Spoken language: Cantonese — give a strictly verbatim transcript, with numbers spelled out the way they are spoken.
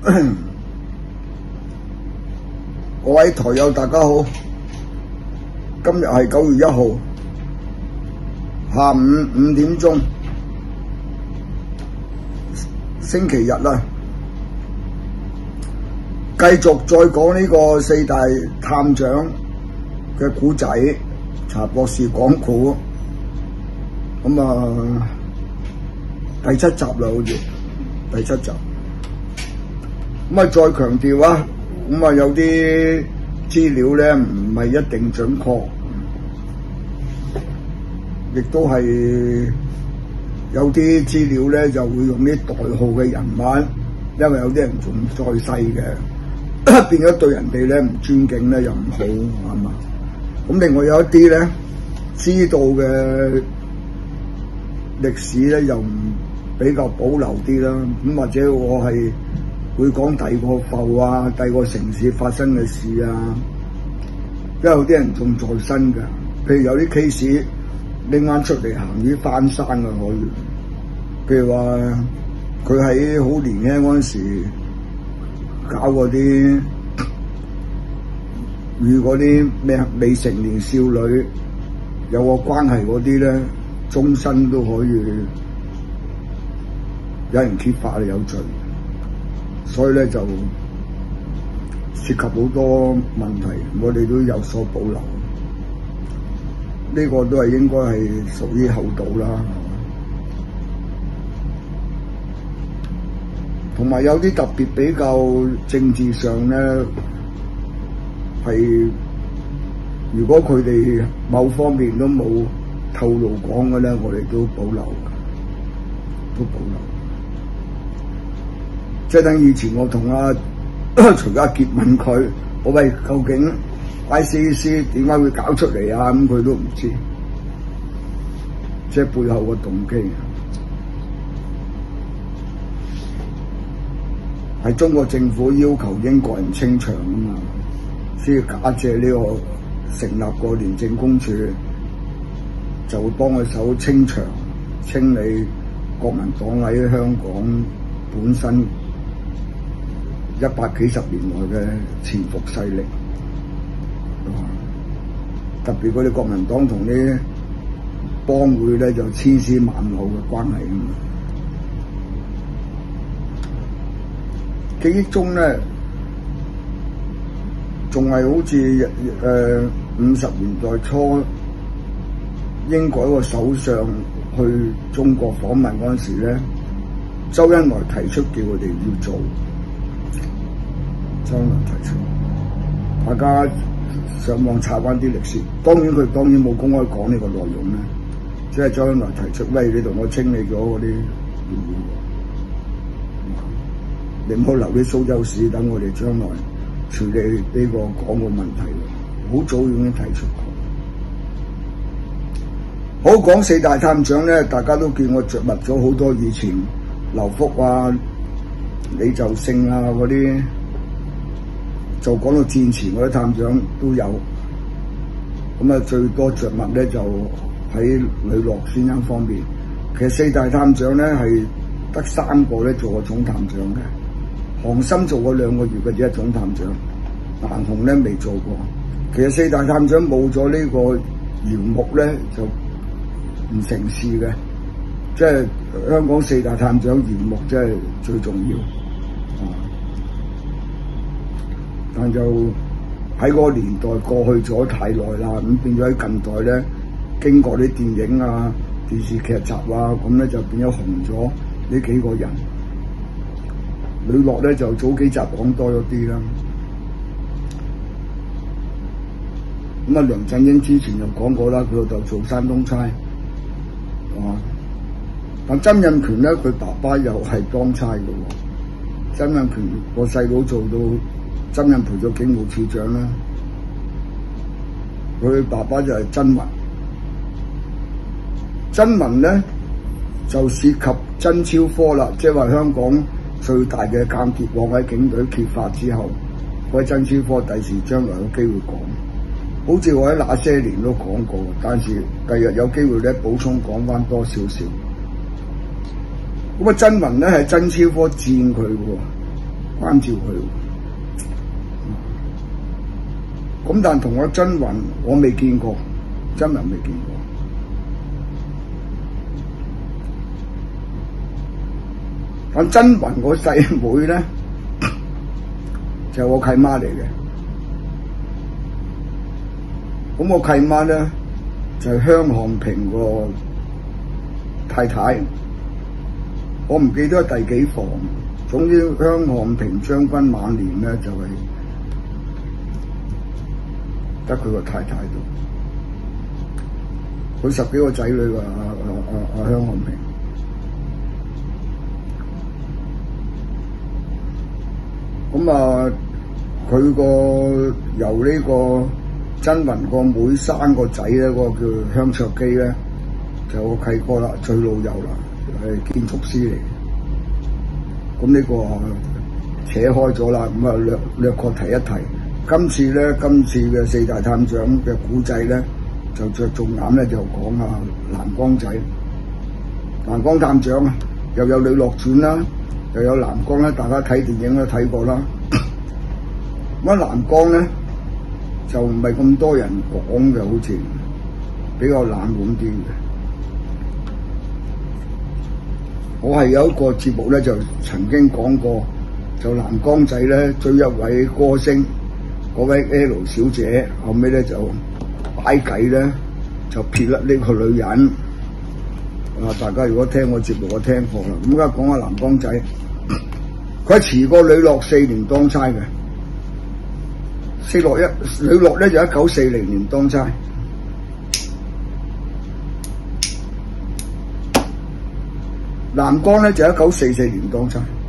各位台友大家好，今日係九月一號下午五點鐘，星期日啦，繼續再講呢個四大探長嘅古仔，查博士講古，咁啊第七集啦，好似第七集，咁啊再強調啊。咁啊，有啲資料咧唔係一定準確，亦都係有啲資料咧就會用啲代號嘅人物，因為有啲人仲在世嘅，變咗對人哋咧唔尊敬咧又唔好，係嘛？咁另外有一啲咧知道嘅歷史咧又唔比較保留啲啦，咁或者我係會講第二個埠啊，第二個城市發生嘅事啊，因為有啲人仲在生㗎，譬如有啲 case 拎翻出嚟行啲翻生嘅可以，譬如話佢喺好年輕嗰陣時搞嗰啲與嗰啲咩未成年少女有個關係嗰啲咧，終身都可以有人揭發你有罪。所以咧就涉及好多問題，我哋都有所保留。呢、這個都係應該係屬於厚道啦，同埋有啲特別比較政治上咧，係如果佢哋某方面都冇透露講嘅咧，我哋都保留，都保留。即係等以前我同阿徐家傑問佢，我喂究竟 I C A C 點解會搞出嚟啊？咁佢都唔知，即係背後個動機係中國政府要求英國人清場啊嘛，先要假借呢個成立個廉政公署，就會幫佢手清場、清理國民黨喺香港本身一百幾十年來嘅潛伏勢力，特別嗰啲國民黨同啲幫會咧就千絲萬縷嘅關係啊嘛。記憶中咧，仲係好似誒五十年代初英國一個首相去中國訪問嗰陣時咧，周恩來提出叫佢哋要做。周恩來提出，大家上網查翻啲歷史，當然佢當然冇公開講呢個內容咧，即係周恩來提出，喂，你同我清理咗嗰啲，你唔好留啲蘇州屎，等我哋將來處理呢個港澳問題。好早已經提出過。好，講四大探長咧，大家都見我着墨咗好多以前劉福啊、李就勝啊嗰啲。就講到戰前嗰啲探長都有，咁啊最多着墨咧就喺呂樂先生方面。其實四大探長咧係得三個咧做過總探長嘅，韓森做過兩個月嘅只係總探長，顏洪咧未做過。其實四大探長冇咗呢個姚木咧就唔成事嘅，即係香港四大探長姚木真係最重要。但就喺嗰個年代過去咗太耐啦，咁變咗喺近代咧，經過啲電影啊、電視劇集啊，咁咧就變咗紅咗呢幾個人。呂樂咧就早幾集講多咗啲啦。咁啊，梁振英之前就講過啦，佢老豆做山東差，係嘛？但曾蔭權咧，佢爸爸又係當差嘅喎。曾蔭權個細佬做到。曾蔭培做警務處長啦，佢爸爸就係曾雲，曾雲咧就涉及真超科啦，即係話香港最大嘅間諜網喺警隊揭發之後，嗰啲真超科第時將來有機會講，好似我喺那些年都講過，但是第日有機會咧補充講翻多少少。咁啊，曾雲咧係真超科佔佢喎。 關照佢。咁但同我真雲我未見過，真人未見過。但真雲我細妹咧就係我契媽嚟嘅。咁我契媽咧就係香漢平個太太，我唔記得第幾房。總之香漢平將軍晚年咧就係得佢個太太度，佢十幾個仔女㗎，阿阿阿阿香漢平。咁啊，佢個由呢個真雲個妹生個仔咧，嗰個叫香卓基咧，就我契哥啦，最老友啦，係建築師嚟。咁呢個啊扯開咗啦，咁啊略略過提一提。今次咧，今次嘅四大探長嘅古仔咧，就着重眼咧就講下藍光仔、藍光探長啊，又有《呂樂傳》啦，又有藍光啦，大家睇電影都睇過啦。咁藍光咧就唔係咁多人講嘅，好似比較冷門啲嘅。我係有一個節目咧，就曾經講過，就藍光仔咧追一位歌星，嗰位 L 小姐，後尾咧就擺計咧就撇甩呢個女人。啊，大家如果聽我節目，我聽過啦。咁而家講下藍光仔，佢係遲過呂樂四年當差嘅。四樂一呂樂咧就一九四零年當差，藍光咧就一九四四年當差。